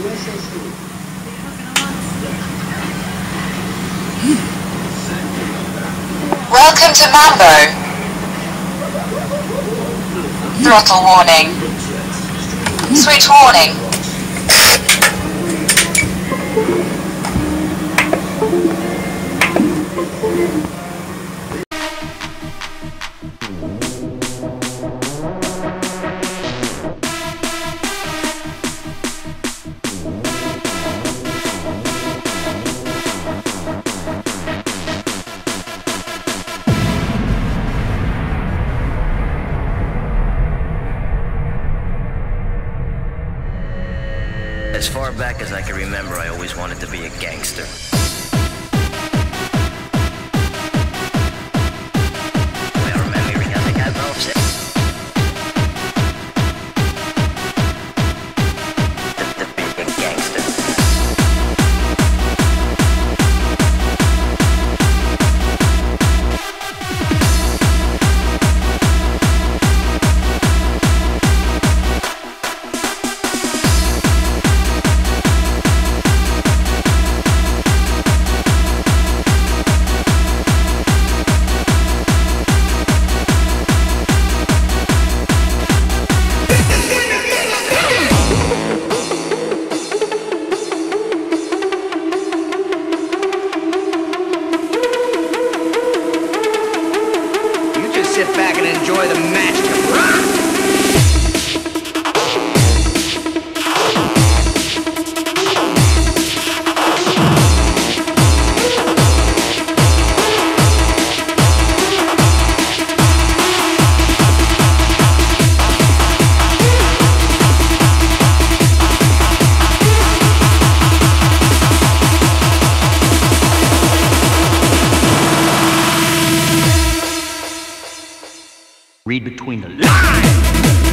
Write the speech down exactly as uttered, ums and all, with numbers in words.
Welcome to Mambo. Throttle warning. Switch warning. As far back as I can remember, I always wanted to be a gangster. Well, remembering I think I love it. To be a gangster. Sit back and enjoy the magic of rock. Read between the lines.